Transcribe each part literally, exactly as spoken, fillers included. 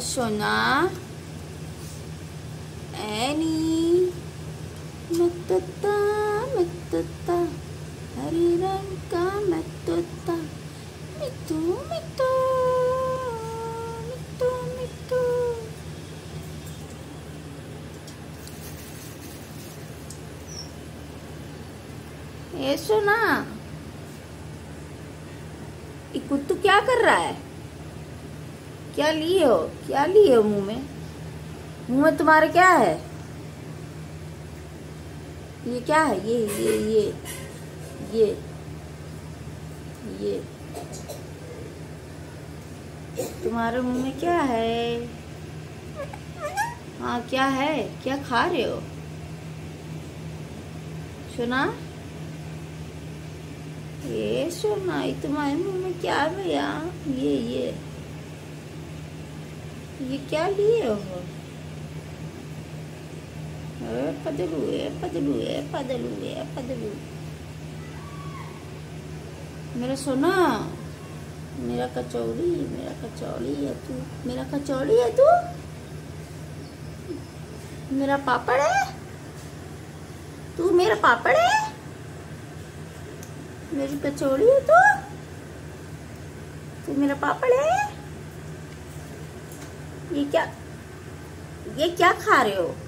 सोना एनी मैं तोता मैं तोता हरे रंग का मैं तोता मिट्टू मिट्टू मिट्टू मिट्टू। ये सोना ये कुत्तू क्या कर रहा है? क्या लिए हो क्या लिए हो मुंह में? मुंह में तुम्हारे क्या है? ये क्या है? ये ये ये ये ये तुम्हारे मुंह में क्या है? हाँ क्या है? क्या खा रहे हो सोना? ये सोना ये तुम्हारे मुंह में क्या है भैया? ये ये ये क्या लिए हो? ए पदलू ए पदलू ए पदलू ए पदलू। मेरा सोना मेरा कचौड़ी मेरा कचौड़ी है तू मेरा कचौड़ी है तू मेरा पापड़ है तू मेरा पापड़ है मेरी कचौड़ी है तू तू मेरा पापड़ है। ये क्या ये क्या खा रहे हो?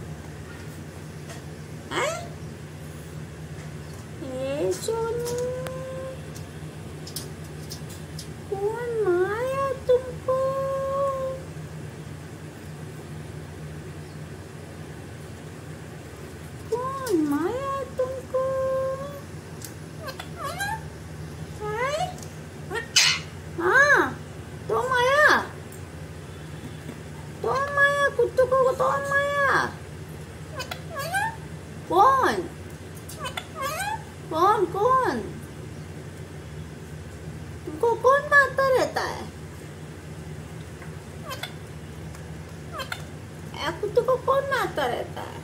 ए सोनू कौन माया तुमको? कौन माया तुमको? हाँ तो माया तो माया कुत्तू को तो माया कौन कौन कौन तुमको कौन मारता रहता है? कुत्ते को कौन मारता रहता है?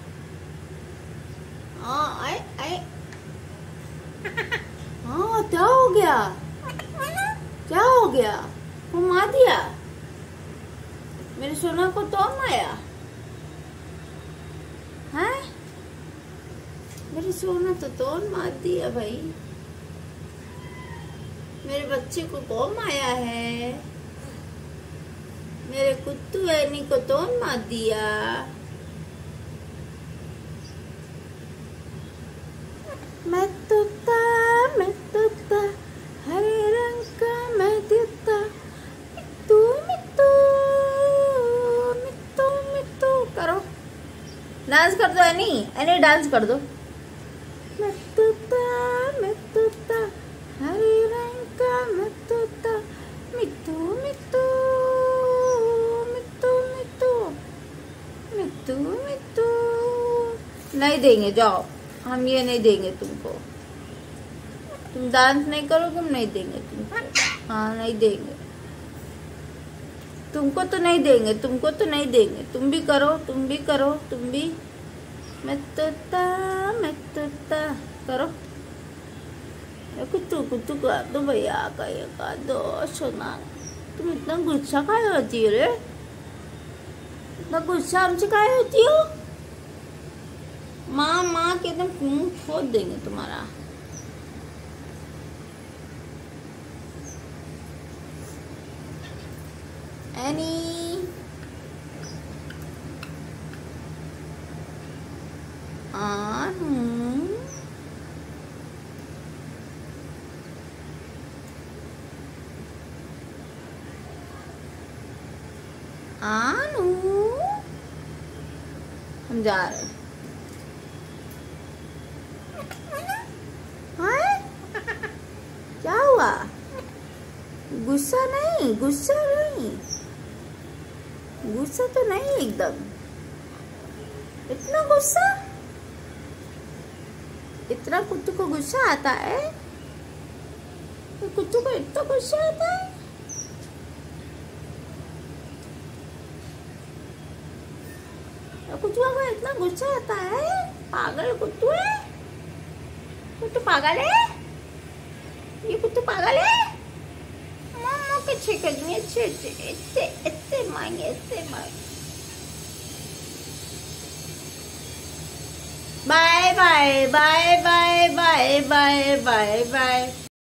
हाँ आए आए हाँ क्या हो गया? क्या हो गया? वो मार दिया मेरे सोना को तो माया है? मेरे सोना तो तोड़ मार दिया भाई। मेरे बच्चे को कौन माया है? मेरे कुत्तू एनी को तोड़ मार दिया। मैं तोता मैं तोता हरे रंग का मैं तोता मिट्टू मिट्टू मिट्टू मिट्टू। करो डांस कर दो एनी एनी डांस कर दो। मैं तोता मैं तोता हरे रंग का मैं तोता मिट्टू मिट्टू मिट्टू मिट्टू मिट्टू मिट्टू। नहीं देंगे जाओ हम ये नहीं देंगे तुमको। तुम डांस नहीं करोगे हम नहीं देंगे तुमको। हाँ नहीं देंगे तुमको तो नहीं देंगे तुमको तो नहीं देंगे। तुम भी करो तुम भी करो तुम भी। मैं तोता मैं तोता करो। कुत्तू कुत्तू का दो भैया का ये का दो सोना। तुम इतना गुस्सा काहे होती हो रे? इतना गुस्सा हमसे काहे होती हो? माँ माँ के एकदम मुंह फोड़ देंगे तुम्हारा। एनी आनू आनू हम जा रहे हैं। क्या हुआ? गुस्सा नहीं गुस्सा नहीं गुस्सा तो नहीं एकदम। इतना गुस्सा इतना कुत्तू को गुस्सा आता है? तो कुत्तू को इतना गुस्सा आता है? तो कुत्तू को इतना गुस्सा आता है? पागल कुत्तू है। कुत्तू पागल है। ये कुत्तू पागल है। मामा के छेकनी अच्छे अच्छे अच्छे अच्छे सेम आएंगे, सेम आएंगे। Bye bye bye bye bye bye bye bye.